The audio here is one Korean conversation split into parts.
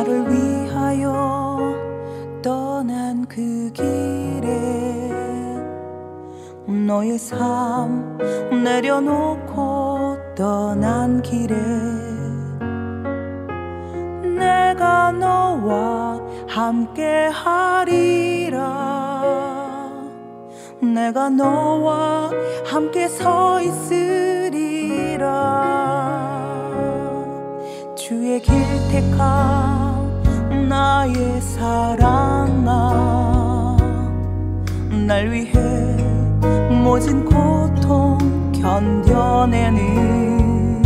나를 위하여 떠난 그 길에 너의 삶 내려놓고 떠난 길에 내가 너와 함께 하리라. 내가 너와 함께 서 있으리라. 주의 길 택한 나의 사랑아, 날 위해 모진 고통 견뎌내는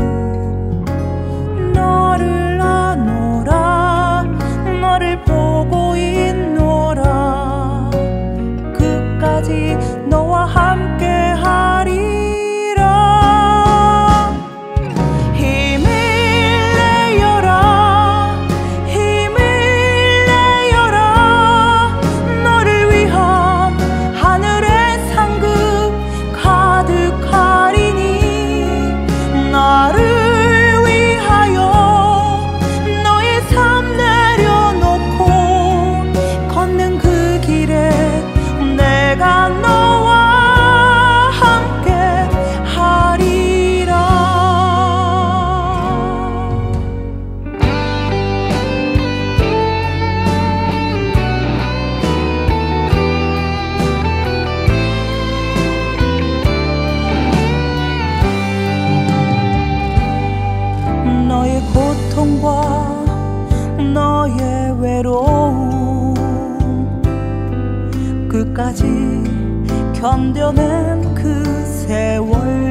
너를 아노라. 너를 보고 있노라. 끝까지 너와 함께 하리라. 힘을 내어라. 힘을 내어라. 너를 위한 하늘의 상급 가득하리니 나를 위하여 너의 삶 내려놓고 걷는 그 길에 내가 너와 함께 하리라. 너의 고통과 너의 외로움 끝까지 견뎌낸 그 세월